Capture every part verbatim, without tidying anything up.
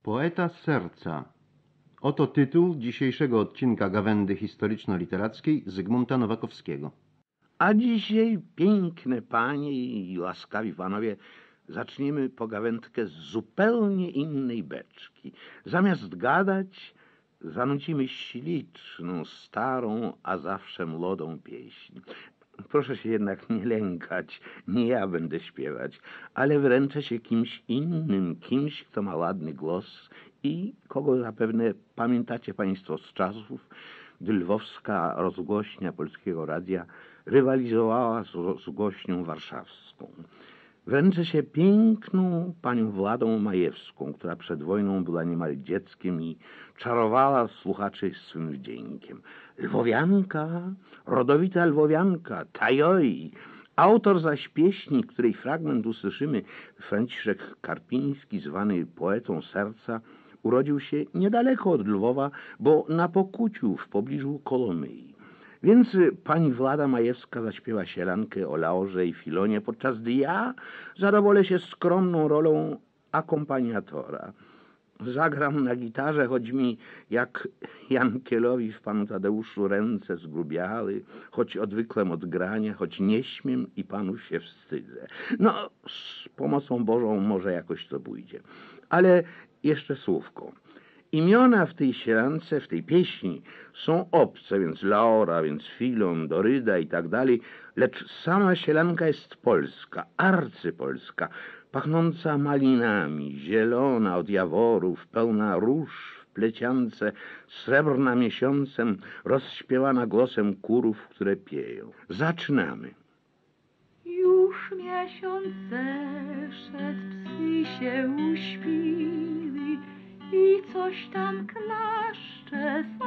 Poeta z serca. Oto tytuł dzisiejszego odcinka Gawędy historyczno-literackiej Zygmunta Nowakowskiego. A dzisiaj, piękne panie i łaskawi panowie, zaczniemy pogawędkę z zupełnie innej beczki. Zamiast gadać, zanucimy śliczną, starą, a zawsze młodą pieśń. Proszę się jednak nie lękać, nie ja będę śpiewać, ale wręczę się kimś innym, kimś, kto ma ładny głos i kogo zapewne pamiętacie państwo z czasów, gdy lwowska rozgłośnia Polskiego Radia rywalizowała z rozgłośnią warszawską. Wręczę się piękną panią Władą Majewską, która przed wojną była niemal dzieckiem i czarowała słuchaczy swym wdziękiem. Lwowianka, rodowita lwowianka, tajoi. Autor zaś pieśni, której fragment usłyszymy, Franciszek Karpiński, zwany poetą serca, urodził się niedaleko od Lwowa, bo na Pokuciu w pobliżu Kolomyi. Więc pani Włada Majewska zaśpiewa sielankę o Laurze i Filonie, podczas gdy ja zadowolę się skromną rolą akompaniatora. Zagram na gitarze, choć mi jak Jankielowi w panu Tadeuszu ręce zgrubiały, choć odwyklem od grania, choć nie śmiem i panu się wstydzę. No, z pomocą Bożą może jakoś to pójdzie. Ale jeszcze słówko. Imiona w tej sielance, w tej pieśni są obce, więc Laura, więc Filon, Doryda i tak dalej, lecz sama sielanka jest polska, arcypolska, pachnąca malinami, zielona od jaworów, pełna róż w pleciance, srebrna miesiącem, rozśpiewana głosem kurów, które pieją. Zaczynamy. Już miesiąc zeszedł, psy się uśpili i coś tam klaszcze z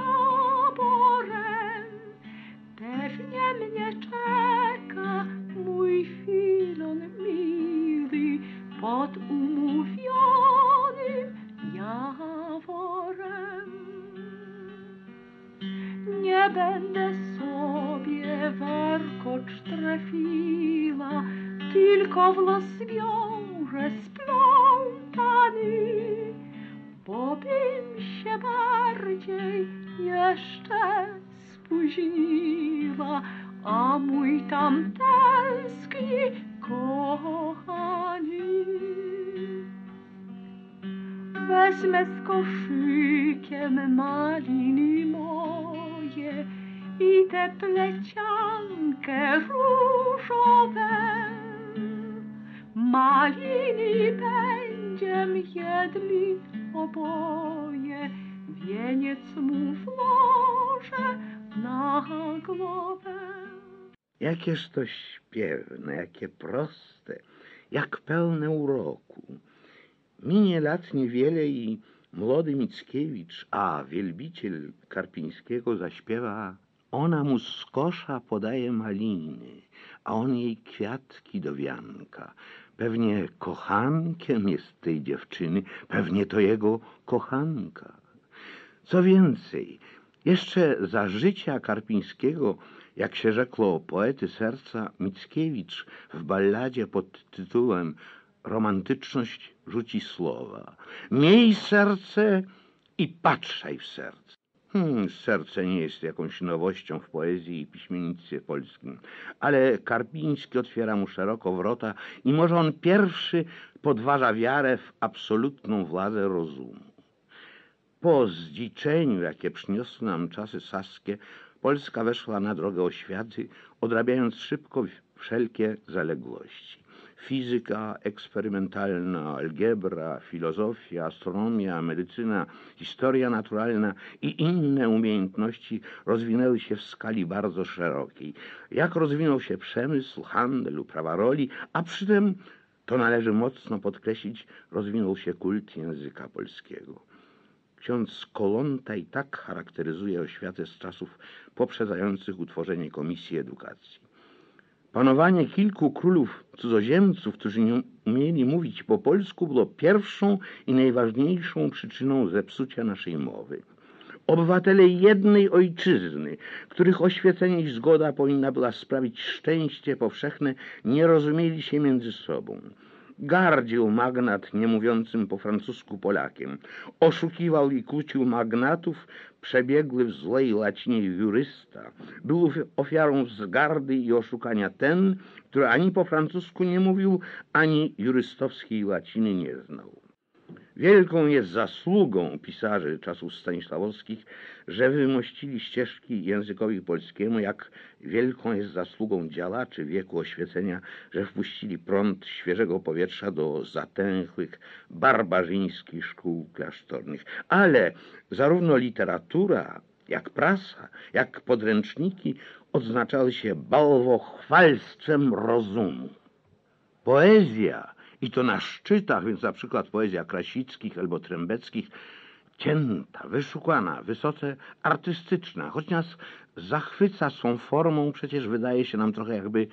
oborem. Pewnie mnie czeka mój Filon mili pod umówionym jaworem. Nie będę sobie warkocz trafiła, tylko w los wiąże splątany, bo bym się bardziej jeszcze spóźniła, a mój tam tęskni kochani. Wezmę z koszykiem maliny moje i tę pleciankę różowe. Maliny będziem jedli oboje, wieniec mu włożę na głowę. Jakież to śpiewne, jakie proste, jak pełne uroku. Minie lat niewiele i młody Mickiewicz, a wielbiciel Karpińskiego zaśpiewa: ona mu z kosza podaje maliny, a on jej kwiatki do wianka. Pewnie kochankiem jest tej dziewczyny, pewnie to jego kochanka. Co więcej, jeszcze za życia Karpińskiego, jak się rzekło poety serca, Mickiewicz w balladzie pod tytułem Romantyczność rzuci słowa: miej serce i patrzaj w serce. Hmm, serce nie jest jakąś nowością w poezji i piśmiennictwie polskim, ale Karpiński otwiera mu szeroko wrota i może on pierwszy podważa wiarę w absolutną władzę rozumu. Po zdziczeniu, jakie przyniosły nam czasy saskie, Polska weszła na drogę oświaty, odrabiając szybko wszelkie zaległości. Fizyka eksperymentalna, algebra, filozofia, astronomia, medycyna, historia naturalna i inne umiejętności rozwinęły się w skali bardzo szerokiej. Jak rozwinął się przemysł, handel, uprawa roli, a przy tym, to należy mocno podkreślić, rozwinął się kult języka polskiego. Ksiądz Kolonta i tak charakteryzuje oświatę z czasów poprzedzających utworzenie Komisji Edukacji. Panowanie kilku królów cudzoziemców, którzy nie umieli mówić po polsku, było pierwszą i najważniejszą przyczyną zepsucia naszej mowy. Obywatele jednej ojczyzny, których oświecenie i zgoda powinna była sprawić szczęście powszechne, nie rozumieli się między sobą. Gardził magnat niemówiącym po francusku Polakiem. Oszukiwał i kłócił magnatów przebiegły w złej łacinie jurysta. Był ofiarą wzgardy i oszukania ten, który ani po francusku nie mówił, ani jurystowskiej łaciny nie znał. Wielką jest zasługą pisarzy czasów stanisławowskich, że wymościli ścieżki językowi polskiemu, jak wielką jest zasługą działaczy wieku oświecenia, że wpuścili prąd świeżego powietrza do zatęchłych, barbarzyńskich szkół klasztornych. Ale zarówno literatura, jak prasa, jak podręczniki odznaczały się bałwochwalstwem rozumu. Poezja, i to na szczytach, więc na przykład poezja Krasickich albo Trębeckich, cięta, wyszukana, wysoce artystyczna, choć nas zachwyca swą formą, przecież wydaje się nam trochę jakby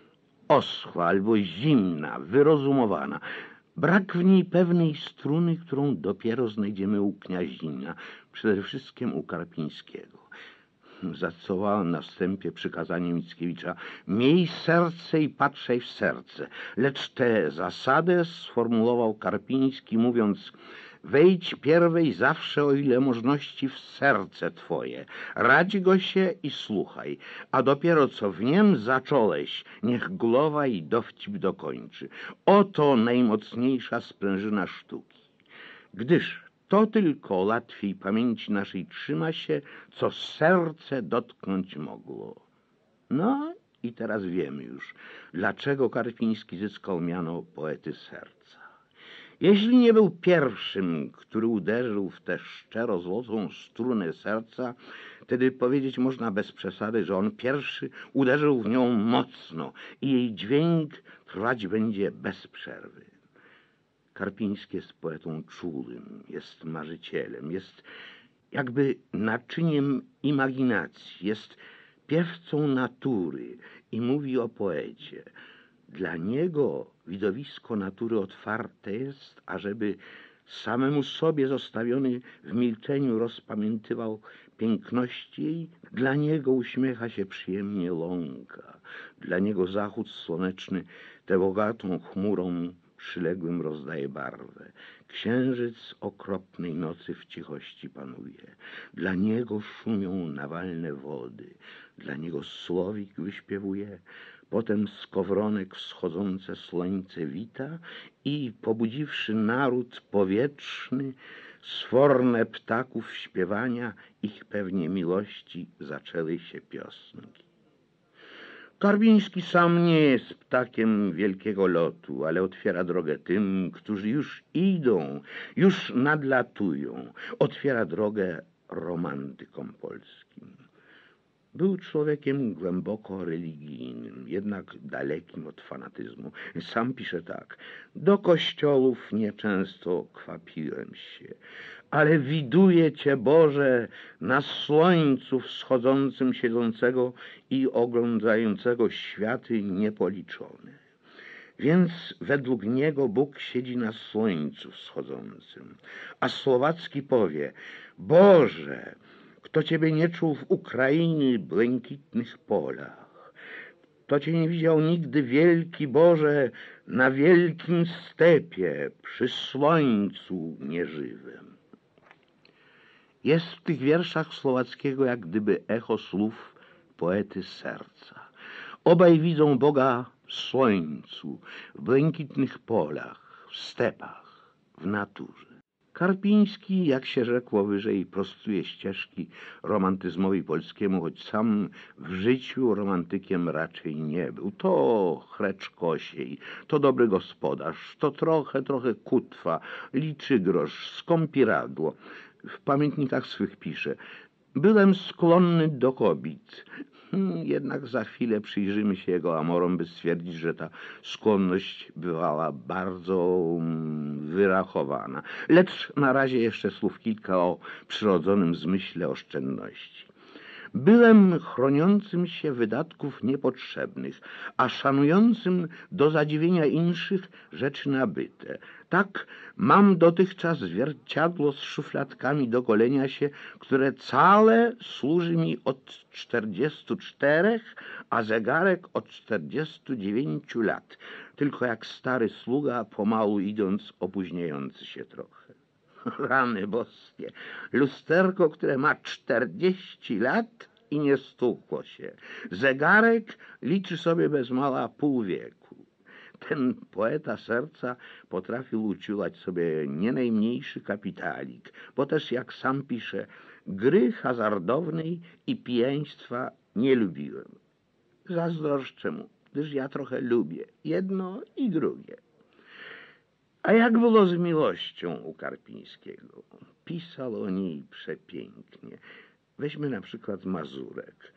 oschła albo zimna, wyrozumowana. Brak w niej pewnej struny, którą dopiero znajdziemy u Kniazina, przede wszystkim u Karpińskiego. Zacytowałem na wstępie przykazanie Mickiewicza: miej serce i patrzaj w serce. Lecz tę zasadę sformułował Karpiński, mówiąc: wejdź pierwej zawsze, o ile możności, w serce twoje. Radź go się i słuchaj, a dopiero co w niem zacząłeś, niech głowa i dowcip dokończy. Oto najmocniejsza sprężyna sztuki. Gdyż to tylko łatwiej pamięci naszej trzyma się, co serce dotknąć mogło. No i teraz wiemy już, dlaczego Karpiński zyskał miano poety serca. Jeśli nie był pierwszym, który uderzył w tę szczero złotą strunę serca, wtedy powiedzieć można bez przesady, że on pierwszy uderzył w nią mocno i jej dźwięk trwać będzie bez przerwy. Karpiński jest poetą czulym, jest marzycielem, jest jakby naczyniem imaginacji, jest piewcą natury i mówi o poecie. Dla niego widowisko natury otwarte jest, ażeby samemu sobie zostawiony w milczeniu rozpamiętywał piękności jej. Dla niego uśmiecha się przyjemnie łąka, dla niego zachód słoneczny tę bogatą chmurą przyległym rozdaje barwę. Księżyc okropnej nocy w cichości panuje. Dla niego szumią nawalne wody. Dla niego słowik wyśpiewuje. Potem skowronek wschodzące słońce wita i, pobudziwszy naród powietrzny, sforne ptaków śpiewania, ich pewnie miłości zaczęły się piosnki. Karpiński sam nie jest ptakiem wielkiego lotu, ale otwiera drogę tym, którzy już idą, już nadlatują. Otwiera drogę romantykom polskim. Był człowiekiem głęboko religijnym, jednak dalekim od fanatyzmu. Sam pisze tak: do kościołów nieczęsto kwapiłem się, ale widuję Cię, Boże, na słońcu wschodzącym siedzącego i oglądającego światy niepoliczone. Więc według niego Bóg siedzi na słońcu wschodzącym. A Słowacki powie: Boże, kto Ciebie nie czuł w Ukrainy błękitnych polach? Kto Cię nie widział nigdy, wielki Boże, na wielkim stepie, przy słońcu nieżywym? Jest w tych wierszach Słowackiego jak gdyby echo słów poety serca. Obaj widzą Boga w słońcu, w błękitnych polach, w stepach, w naturze. Karpiński, jak się rzekło wyżej, prostuje ścieżki romantyzmowi polskiemu, choć sam w życiu romantykiem raczej nie był. To chrecz kosiej, to dobry gospodarz, to trochę, trochę kutwa, liczy grosz, skąpiradło. W pamiętnikach swych pisze: byłem skłonny do kobiet. Jednak za chwilę przyjrzymy się jego amorom, by stwierdzić, że ta skłonność bywała bardzo wyrachowana. Lecz na razie jeszcze słów kilka o przyrodzonym zmyśle oszczędności. Byłem chroniącym się wydatków niepotrzebnych, a szanującym do zadziwienia inszych rzeczy nabyte. Tak mam dotychczas zwierciadło z szufladkami do golenia się, które całe służy mi od czterdziestu czterech, a zegarek od czterdziestu dziewięciu lat. Tylko jak stary sługa, pomału idąc, opóźniający się trochę. Rany boskie, lusterko, które ma czterdzieści lat i nie stukło się. Zegarek liczy sobie bez mała pół wieku. Ten poeta serca potrafił uciulać sobie nie najmniejszy kapitalik, bo też, jak sam pisze, gry hazardownej i pijaństwa nie lubiłem. Zazdroszczę mu, gdyż ja trochę lubię jedno i drugie. A jak było z miłością u Karpińskiego? Pisał o niej przepięknie. Weźmy na przykład Mazurek.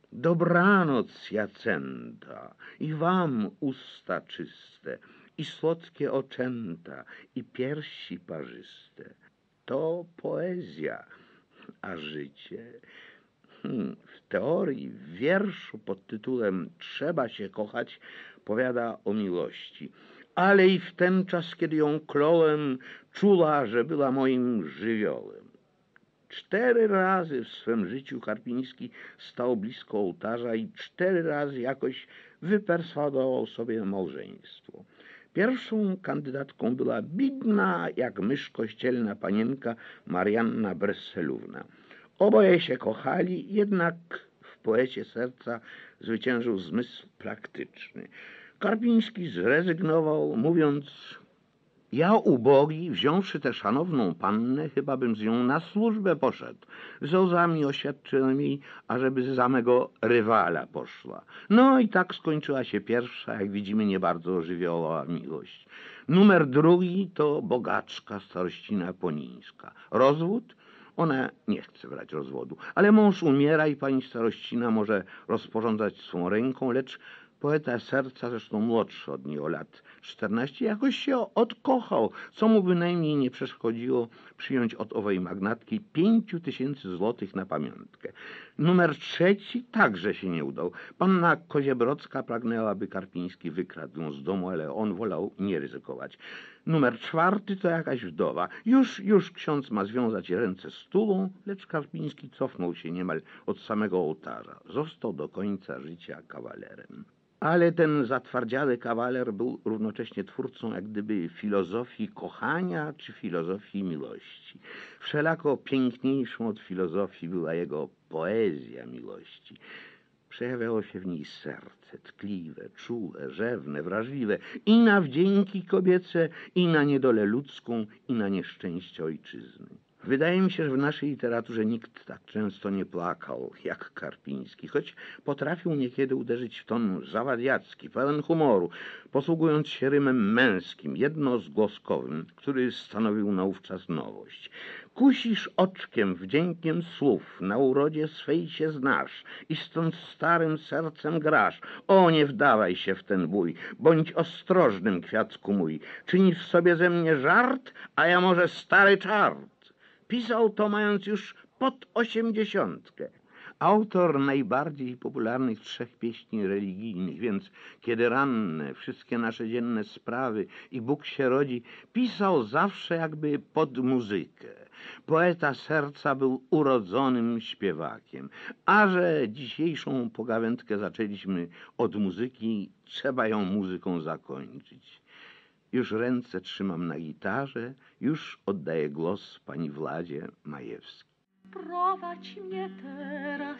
Dobranoc, Jacenta, i wam usta czyste, i słodkie oczęta, i piersi parzyste. To poezja, a życie... Hmm, w teorii, w wierszu pod tytułem Trzeba się kochać powiada o miłości. Ale i w ten czas, kiedy ją kląłem, czuła, że była moim żywiołem. Cztery razy w swym życiu Karpiński stał blisko ołtarza i cztery razy jakoś wyperswadował sobie małżeństwo. Pierwszą kandydatką była bidna jak mysz kościelna panienka Marianna Bresselówna. Oboje się kochali, jednak w poecie serca zwyciężył zmysł praktyczny. Karpiński zrezygnował, mówiąc: ja ubogi, wziąwszy tę szanowną pannę, chyba bym z nią na służbę poszedł. Z łzami oświadczyłem jej, ażeby za mego rywala poszła. No i tak skończyła się pierwsza, jak widzimy, nie bardzo żywiołowa miłość. Numer drugi to bogaczka starościna Ponińska. Rozwód? Ona nie chce brać rozwodu, ale mąż umiera i pani starościna może rozporządzać swą ręką, lecz poeta serca, zresztą młodszy od niej o lat czternaście, jakoś się odkochał, co mu bynajmniej nie przeszkodziło przyjąć od owej magnatki pięciu tysięcy złotych na pamiątkę. Numer trzeci także się nie udał. Panna Koziebrodzka pragnęła, by Karpiński wykradł ją z domu, ale on wolał nie ryzykować. Numer czwarty to jakaś wdowa. Już, już ksiądz ma związać ręce stulą, lecz Karpiński cofnął się niemal od samego ołtarza. Został do końca życia kawalerem. Ale ten zatwardziały kawaler był równocześnie twórcą jak gdyby filozofii kochania czy filozofii miłości. Wszelako piękniejszą od filozofii była jego poezja miłości. Przejawiało się w niej serce, tkliwe, czułe, rzewne, wrażliwe i na wdzięki kobiece, i na niedolę ludzką, i na nieszczęście ojczyzny. Wydaje mi się, że w naszej literaturze nikt tak często nie plakał jak Karpiński, choć potrafił niekiedy uderzyć w ton zawadiacki, pełen humoru, posługując się rymem męskim, jednozgłoskowym, który stanowił naówczas nowość. Kusisz oczkiem wdziękiem słów, na urodzie swej się znasz i stąd starym sercem grasz. O, nie wdawaj się w ten bój, bądź ostrożnym, kwiatku mój. Czynisz sobie ze mnie żart, a ja może stary czart. Pisał to mając już pod osiemdziesiątkę. Autor najbardziej popularnych trzech pieśni religijnych, więc kiedy ranne, wszystkie nasze dzienne sprawy i Bóg się rodzi, pisał zawsze jakby pod muzykę. Poeta serca był urodzonym śpiewakiem. A że dzisiejszą pogawędkę zaczęliśmy od muzyki, trzeba ją muzyką zakończyć. Już ręce trzymam na gitarze, już oddaję głos pani Władzie Majewskiej. Prowadź mnie teraz,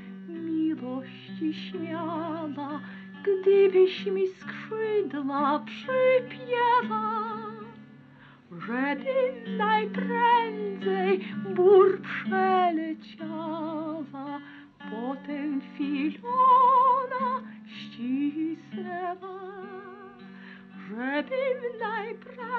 miłości śmiała, gdybyś mi skrzydła przypięła, żeby najprędzej bór przeleciała, potem filona ścisnęła, żebym najprędzej